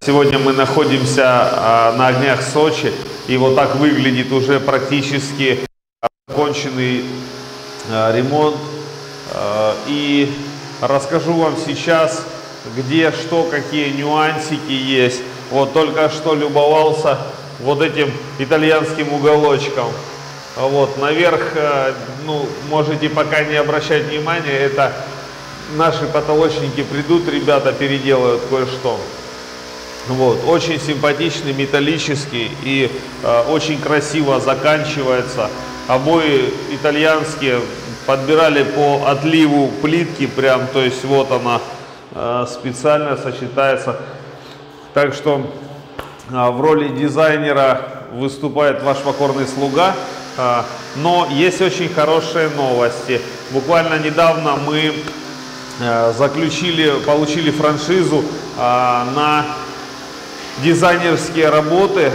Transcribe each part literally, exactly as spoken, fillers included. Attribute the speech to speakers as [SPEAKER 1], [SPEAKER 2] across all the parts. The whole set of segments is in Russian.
[SPEAKER 1] Сегодня мы находимся а, на огнях Сочи, и вот так выглядит уже практически законченный а, ремонт. А, и расскажу вам сейчас, где что, какие нюансики есть. Вот только что любовался вот этим итальянским уголочком. Вот наверх, ну, можете пока не обращать внимания, это наши потолочники придут, ребята переделают кое-что. Вот, очень симпатичный, металлический и э, очень красиво заканчивается. Обои итальянские, подбирали по отливу плитки прям, то есть вот она э, специально сочетается. Так что э, в роли дизайнера выступает ваш покорный слуга. Э, но есть очень хорошие новости. Буквально недавно мы э, заключили, получили франшизу э, на дизайнерские работы,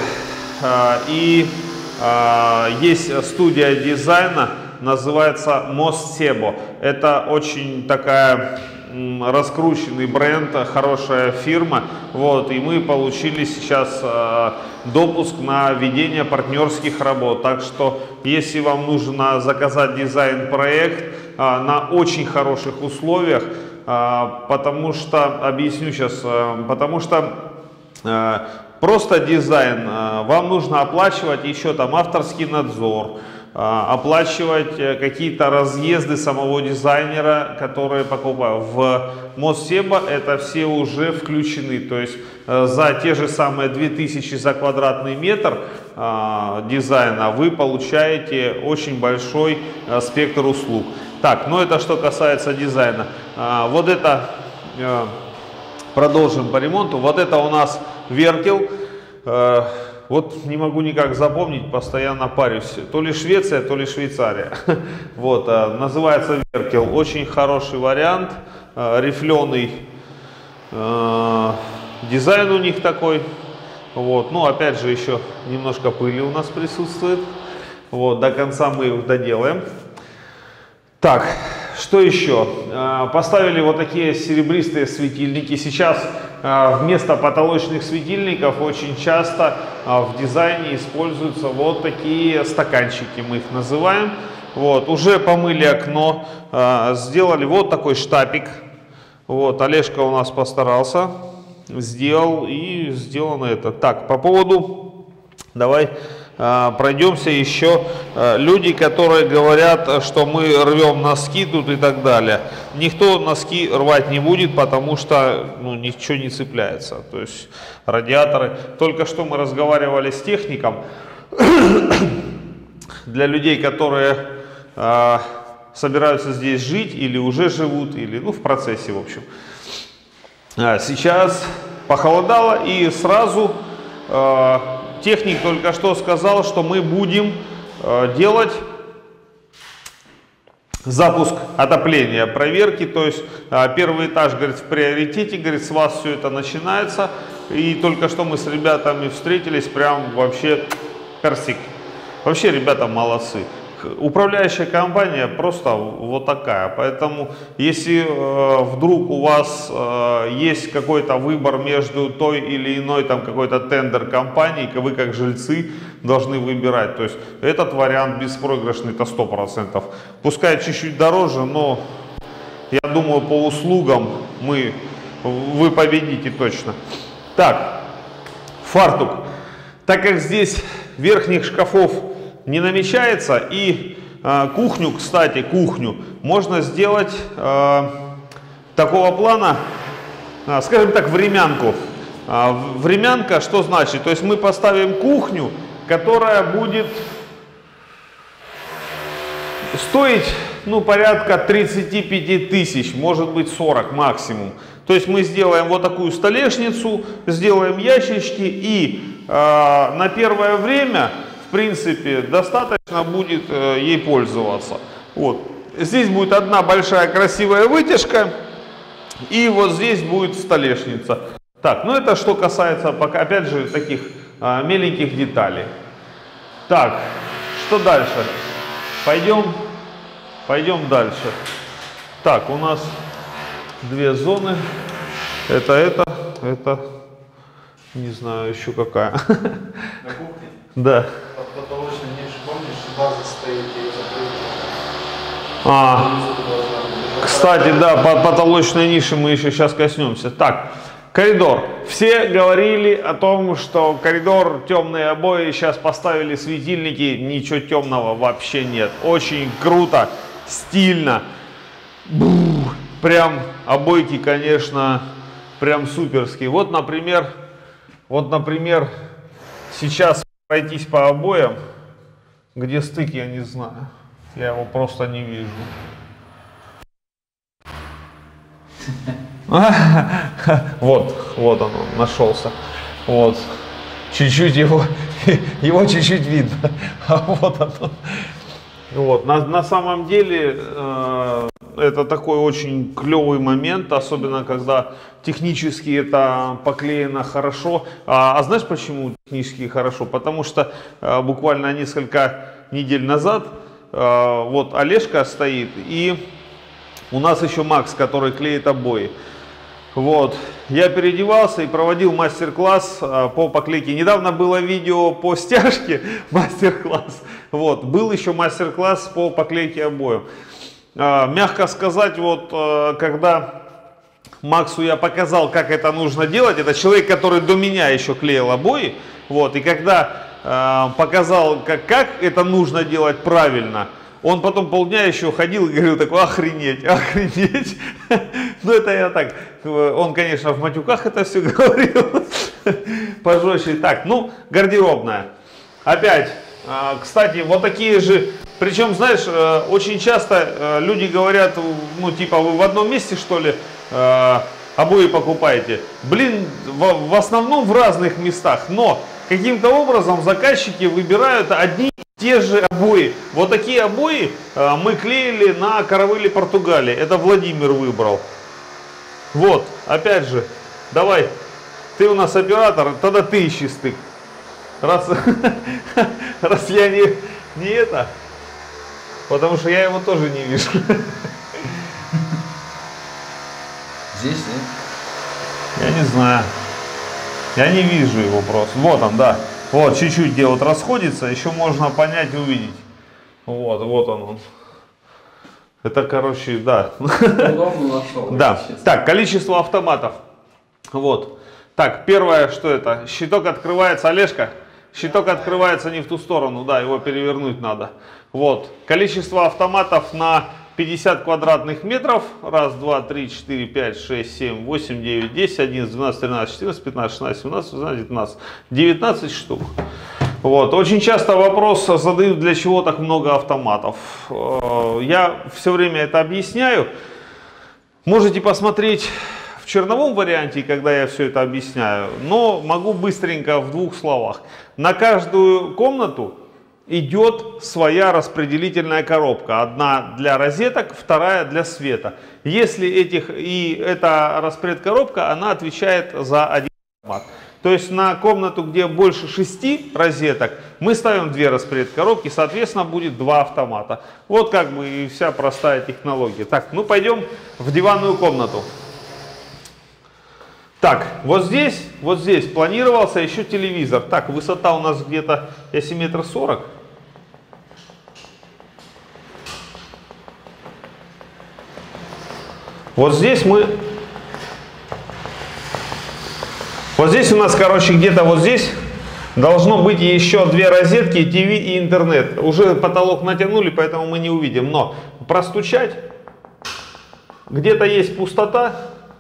[SPEAKER 1] и есть студия дизайна, называется Мостсебо. Это очень такая раскрученный бренд, хорошая фирма. Вот, и мы получили сейчас допуск на ведение партнерских работ. Так что, если вам нужно заказать дизайн-проект на очень хороших условиях, потому что, объясню сейчас, потому что просто дизайн, вам нужно оплачивать еще там авторский надзор, оплачивать какие-то разъезды самого дизайнера, которые покупают. В Мостсебо это все уже включены, то есть за те же самые две тысячи за квадратный метр дизайна вы получаете очень большой спектр услуг. Так, ну это что касается дизайна. Вот это... Продолжим по ремонту. Вот это у нас Веркел. Э, вот не могу никак запомнить, постоянно парюсь. То ли Швеция, то ли Швейцария. Вот, э, называется Веркел. Очень хороший вариант. Э, рифленый э, дизайн у них такой. Вот, ну опять же еще немножко пыли у нас присутствует. Вот, до конца мы их доделаем. Так. Что еще? Поставили вот такие серебристые светильники. Сейчас вместо потолочных светильников очень часто в дизайне используются вот такие стаканчики, мы их называем. Вот, уже помыли окно, сделали вот такой штапик. Вот, Олежка у нас постарался, сделал, и сделано это. Так, по поводу, давай... пройдемся еще. Люди, которые говорят, что мы рвем носки тут и так далее. Никто носки рвать не будет, потому что ну, ничего не цепляется. То есть радиаторы. Только что мы разговаривали с техником. Для людей, которые э, собираются здесь жить или уже живут, или ну, в процессе, в общем. Сейчас похолодало, и сразу... Э, Техник только что сказал, что мы будем э, делать запуск отопления, проверки. То есть э, первый этаж, говорит, в приоритете, говорит, с вас все это начинается. И только что мы с ребятами встретились, прям вообще персик. Вообще ребята молодцы. Управляющая компания просто вот такая. Поэтому если э, вдруг у вас э, есть какой-то выбор между той или иной там какой-то тендер компании, вы как жильцы должны выбирать. То есть этот вариант беспроигрышный, это сто процентов. Пускай чуть-чуть дороже, но я думаю, по услугам мы, вы победите точно. Так, фартук. Так как здесь верхних шкафов не намечается, и э, кухню, кстати, кухню можно сделать э, такого плана, э, скажем так, времянку. Э, времянка что значит? То есть мы поставим кухню, которая будет стоить ну, порядка тридцати пяти тысяч, может быть сорок максимум. То есть мы сделаем вот такую столешницу, сделаем ящички, и э, на первое время в принципе достаточно будет э, ей пользоваться. Вот. Здесь будет одна большая красивая вытяжка, и вот здесь будет столешница. Так, ну это что касается пока, опять же, таких э, меленьких деталей. Так, что дальше? Пойдем, пойдем дальше. Так, у нас две зоны. Это, это, это, Не знаю еще какая.
[SPEAKER 2] На кухне?
[SPEAKER 1] Да.
[SPEAKER 2] Под потолочной нише, помнишь, база стоит и закрыта.
[SPEAKER 1] А, кстати, да, по потолочной нише мы еще сейчас коснемся. Так, коридор. Все говорили о том, что коридор, темные обои, сейчас поставили светильники, ничего темного вообще нет. Очень круто, стильно. Бух, прям обойки, конечно, прям суперские. Вот, например, вот, например, сейчас пройтись по обоям, где стык, я не знаю. Я его просто не вижу. Вот, вот он, он нашелся. Вот. Чуть-чуть его, его чуть-чуть видно. А вот он. Вот. На, на самом деле э, это такой очень клевый момент, особенно когда технически это поклеено хорошо. А, а знаешь почему технически хорошо? Потому что э, буквально несколько недель назад э, вот Олежка стоит, и у нас еще Макс, который клеит обои. Вот, я переодевался и проводил мастер-класс э, по поклейке. Недавно было видео по стяжке, мастер-класс. Вот, был еще мастер-класс по поклейке обоев. Э, мягко сказать, вот, э, когда Максу я показал, как это нужно делать, это человек, который до меня еще клеил обои. Вот, и когда э, показал, как, как это нужно делать правильно, он потом полдня еще ходил и говорил такой: охренеть, охренеть. Ну это я так, он, конечно, в матюках это все говорил, пожестче. Так, ну, гардеробная. Опять, кстати, вот такие же, причем, знаешь, очень часто люди говорят, ну типа, вы в одном месте, что ли, обои покупаете. Блин, в, в основном в разных местах, но каким-то образом заказчики выбирают одни те же обои. Вот такие обои э, мы клеили на каравелле Португалии. Это Владимир выбрал. Вот, опять же, давай, ты у нас оператор, тогда ты ищи стык. Раз, раз я не, не это, потому что я его тоже не вижу.
[SPEAKER 2] Здесь нет?
[SPEAKER 1] Я не знаю. Я не вижу его просто. Вот он, да. Вот, чуть-чуть где вот расходится, еще можно понять и увидеть. Вот, вот он. он. Это, короче, да.
[SPEAKER 2] Нашел,
[SPEAKER 1] да. Так, количество автоматов. Вот. Так, первое, что это? Щиток открывается, Олежка. Щиток открывается не в ту сторону, да, его перевернуть надо. Вот. Количество автоматов на пятьдесят квадратных метров. Раз, два, три, четыре, пять, шесть, семь, восемь, девять, десять, одиннадцать, двенадцать, тринадцать, четырнадцать, пятнадцать, шестнадцать, семнадцать, восемнадцать, девятнадцать. девятнадцать штук. Вот. Очень часто вопрос задают, для чего так много автоматов. Я все время это объясняю. Можете посмотреть в черновом варианте, когда я все это объясняю, но могу быстренько в двух словах. На каждую комнату идет своя распределительная коробка. Одна для розеток, вторая для света. Если этих, и эта распредкоробка, она отвечает за один автомат. То есть на комнату, где больше шести розеток, мы ставим две распредкоробки, соответственно будет два автомата. Вот как бы и вся простая технология. Так, ну пойдем в диванную комнату. Так, вот здесь, вот здесь планировался еще телевизор. Так, высота у нас где-то, если метр сорок. Вот здесь мы, вот здесь у нас, короче, где-то вот здесь должно быть еще две розетки, ТВ и интернет. Уже потолок натянули, поэтому мы не увидим. Но простучать, где-то есть пустота.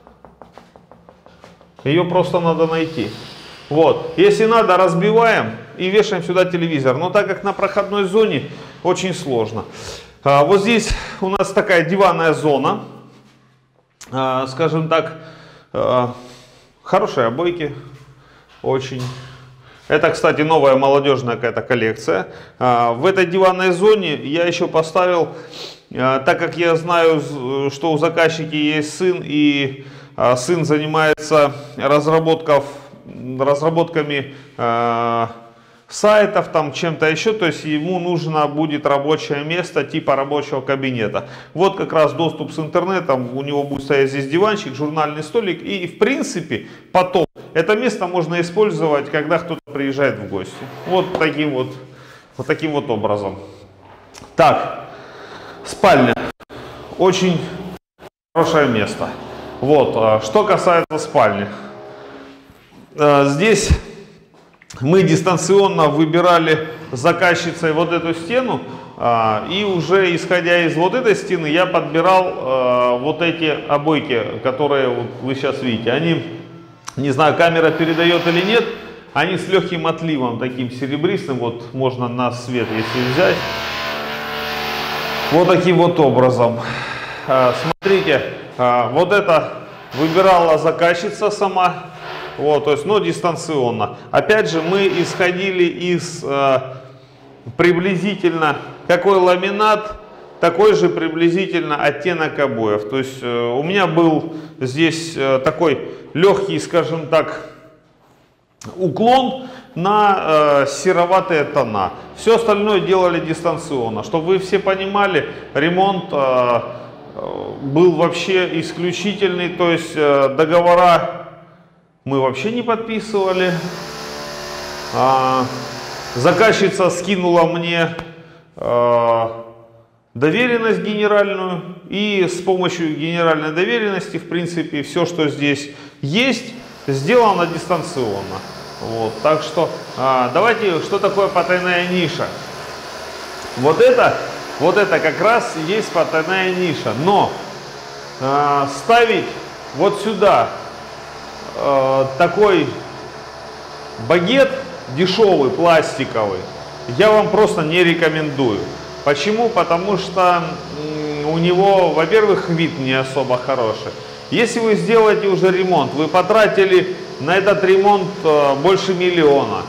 [SPEAKER 1] Ее просто надо найти. Вот. Если надо, разбиваем и вешаем сюда телевизор. Но так как на проходной зоне, очень сложно. А, вот здесь у нас такая диванная зона. А, скажем так, а, хорошие обойки. Очень. Это, кстати, новая молодежная какая-то коллекция. А, в этой диванной зоне я еще поставил, а, так как я знаю, что у заказчика есть сын, и сын занимается разработков, разработками э, сайтов, там чем-то еще, то есть ему нужно будет рабочее место типа рабочего кабинета. Вот как раз доступ с интернетом, у него будет стоять здесь диванчик, журнальный столик, и в принципе потом это место можно использовать, когда кто-то приезжает в гости. Вот таким вот, вот таким вот образом. Так, спальня. Очень хорошее место. Вот, что касается спальни. Здесь мы дистанционно выбирали с заказчицей вот эту стену, и уже исходя из вот этой стены я подбирал вот эти обойки, которые вот вы сейчас видите. Они, не знаю, камера передает или нет, они с легким отливом, таким серебристым, вот можно на свет если взять. Вот таким вот образом. Смотрите, вот это выбирала заказчица сама. Вот, то есть, ну, дистанционно. Опять же, мы исходили из э, приблизительно какой ламинат, такой же приблизительно оттенок обоев. То есть, э, у меня был здесь э, такой легкий, скажем так, уклон на э, сероватые тона. Все остальное делали дистанционно. Чтобы вы все понимали, ремонт э, был вообще исключительный, то есть э, договора мы вообще не подписывали. А, заказчица скинула мне а, доверенность генеральную, и с помощью генеральной доверенности, в принципе, все, что здесь есть, сделано дистанционно. Вот, так что а, давайте, что такое потайная ниша? Вот это, вот это как раз есть потайная ниша, но а, ставить вот сюда такой багет дешевый, пластиковый, я вам просто не рекомендую. Почему? Потому что у него, во-первых, вид не особо хороший. Если вы сделаете уже ремонт, вы потратили на этот ремонт больше миллиона.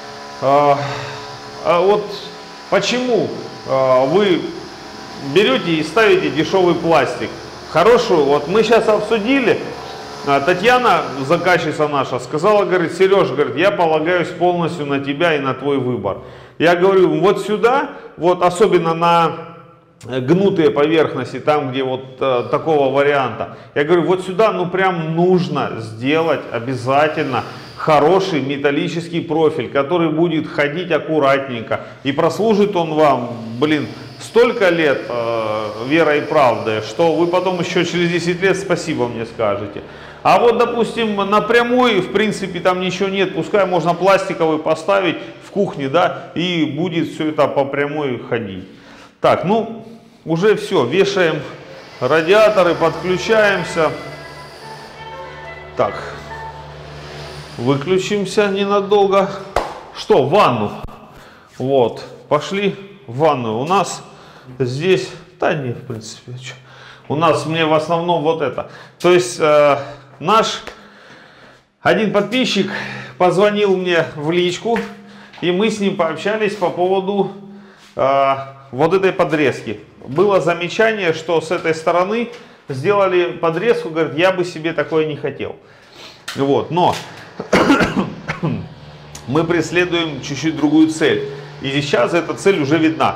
[SPEAKER 1] Вот почему вы берете и ставите дешевый пластик? Хорошую, вот мы сейчас обсудили. Татьяна, заказчица наша, сказала, говорит, Сереж, говорит, я полагаюсь полностью на тебя и на твой выбор. Я говорю, вот сюда, вот особенно на гнутые поверхности, там где вот э, такого варианта, я говорю, вот сюда ну прям нужно сделать обязательно хороший металлический профиль, который будет ходить аккуратненько, и прослужит он вам, блин, столько лет э, верой и правдой, что вы потом еще через десять лет спасибо мне скажете. А вот, допустим, на прямой, в принципе, там ничего нет, пускай можно пластиковый поставить в кухне, да, и будет все это по прямой ходить. Так, ну, уже все, вешаем радиаторы, подключаемся. Так, выключимся ненадолго. Что, в ванну? Вот, пошли в ванную. У нас здесь, да не, в принципе, у нас мне в основном вот это. То есть э, наш один подписчик позвонил мне в личку, и мы с ним пообщались по поводу э, вот этой подрезки. Было замечание, что с этой стороны сделали подрезку, говорит, я бы себе такое не хотел. Вот, но мы преследуем чуть-чуть другую цель. И сейчас эта цель уже видна.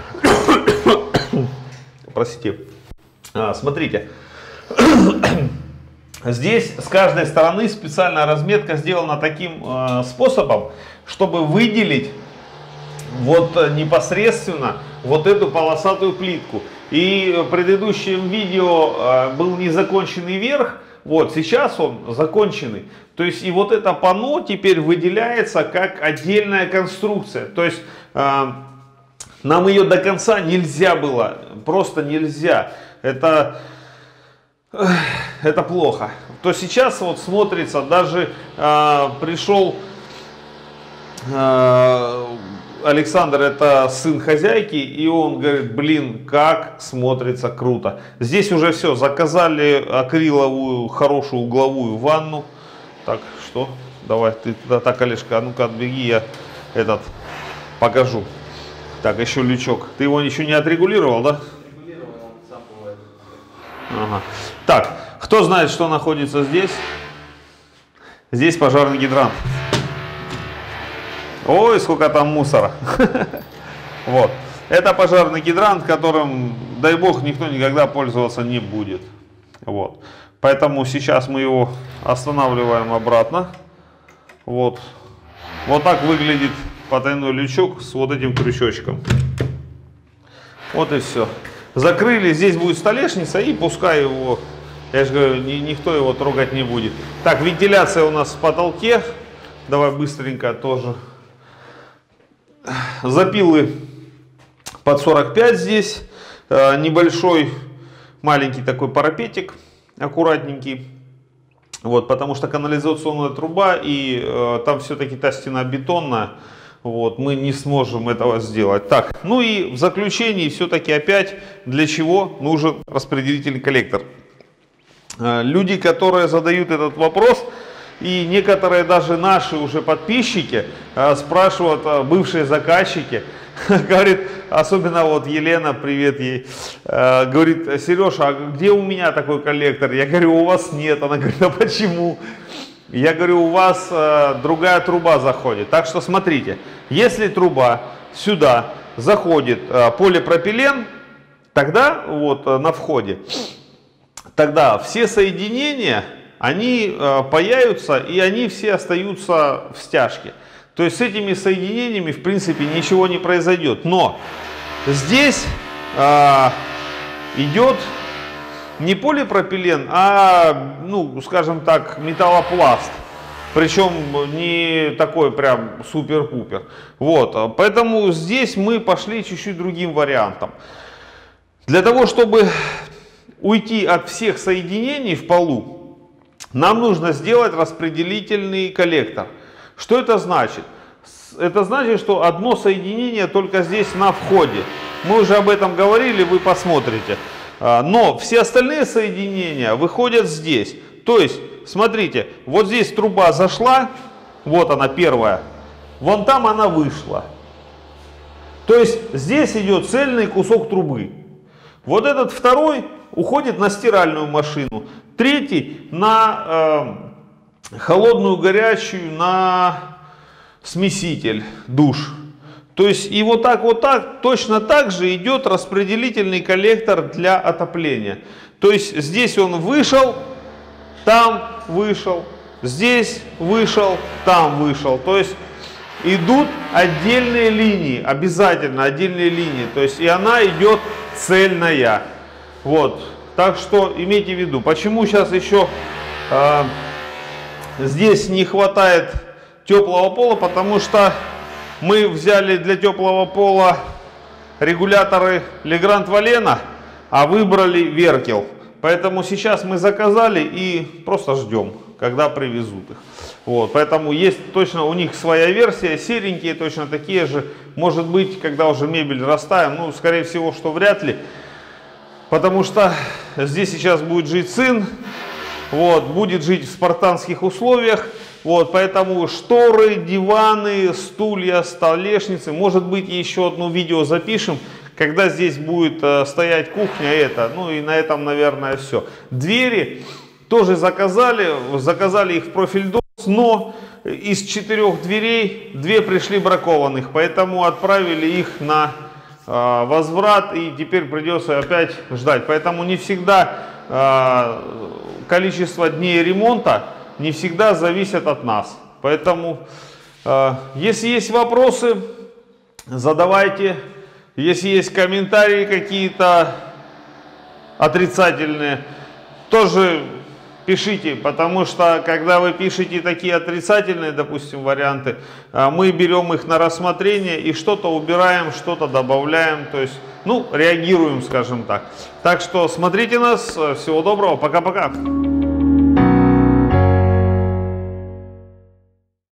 [SPEAKER 1] Простите. А, смотрите. Здесь с каждой стороны специальная разметка сделана таким э, способом, чтобы выделить вот непосредственно вот эту полосатую плитку. И в предыдущем видео э, был незаконченный верх. Вот сейчас он законченный. То есть и вот это панно теперь выделяется как отдельная конструкция. То есть э, нам ее до конца нельзя было. Просто нельзя. Это, э, это плохо. То сейчас вот смотрится, даже э, пришел э, Александр, это сын хозяйки, и он говорит, блин, как смотрится круто. Здесь уже все, заказали акриловую хорошую угловую ванну. Так, что? Давай, ты туда, так, Олежка, а ну-ка отбеги, я этот покажу. Так, еще лючок. Ты его еще не отрегулировал, да?
[SPEAKER 2] Регулировал, он сам бывает.
[SPEAKER 1] Ага. Так, кто знает, что находится здесь? Здесь пожарный гидрант. Ой, сколько там мусора. Вот. Это пожарный гидрант, которым, дай бог, никто никогда пользоваться не будет. Вот. Поэтому сейчас мы его останавливаем обратно. Вот. Вот так выглядит потайной лючок с вот этим крючочком. Вот и все. Закрыли. Здесь будет столешница, и пускай его, я же говорю, ни, никто его трогать не будет. Так, вентиляция у нас в потолке. Давай быстренько тоже. Запилы под сорок пять здесь. Небольшой, маленький такой парапетик, аккуратненький. Вот, потому что канализационная труба, и э, там все-таки та стена бетонная. Вот, мы не сможем этого сделать. Так, ну и в заключении все-таки опять для чего нужен распределительный коллектор. Э, люди, которые задают этот вопрос, и некоторые даже наши уже подписчики э, спрашивают, э, бывшие заказчики, говорит, особенно вот Елена, привет ей, э, говорит: Сережа, а где у меня такой коллектор? Я говорю, у вас нет. Она говорит, а почему? Я говорю, у вас э, другая труба заходит. Так что смотрите, если труба сюда заходит э, полипропилен, тогда вот э, на входе, тогда все соединения, они э, паяются, и они все остаются в стяжке. То есть с этими соединениями в принципе ничего не произойдет. Но здесь э, идет не полипропилен, а, ну, скажем так, металлопласт. Причем не такой прям супер-пупер. Вот, поэтому здесь мы пошли чуть-чуть другим вариантом. Для того, чтобы уйти от всех соединений в полу, нам нужно сделать распределительный коллектор. Что это значит? Это значит, что одно соединение только здесь на входе. Мы уже об этом говорили, вы посмотрите. Но все остальные соединения выходят здесь. То есть, смотрите, вот здесь труба зашла, вот она первая, вон там она вышла. То есть здесь идет цельный кусок трубы. Вот этот второй уходит на стиральную машину, третий на э, холодную, горячую, на смеситель, душ. То есть и вот так, вот так, точно так же идет распределительный коллектор для отопления. То есть здесь он вышел, там вышел, здесь вышел, там вышел. То есть идут отдельные линии, обязательно отдельные линии. То есть и она идет цельная. Вот. Так что имейте в виду, почему сейчас еще э, здесь не хватает теплого пола, потому что мы взяли для теплого пола регуляторы Legrand Valena, а выбрали Веркел. Поэтому сейчас мы заказали и просто ждем, когда привезут их. Вот, поэтому есть точно у них своя версия, серенькие точно такие же. Может быть, когда уже мебель расставим, ну, скорее всего, что вряд ли. Потому что здесь сейчас будет жить сын, вот, будет жить в спартанских условиях. Вот, поэтому шторы, диваны, стулья, столешницы, может быть, еще одно видео запишем, когда здесь будет э, стоять кухня, это, ну и на этом, наверное, все. Двери тоже заказали, заказали их в профиль дос, но из четырех дверей две пришли бракованных, поэтому отправили их на э, возврат, и теперь придется опять ждать. Поэтому не всегда э, количество дней ремонта не всегда зависят от нас. Поэтому, э, если есть вопросы, задавайте. Если есть комментарии какие-то отрицательные, тоже пишите. Потому что, когда вы пишете такие отрицательные, допустим, варианты, э, мы берем их на рассмотрение и что-то убираем, что-то добавляем. То есть, ну, реагируем, скажем так. Так что смотрите нас. Всего доброго. Пока-пока.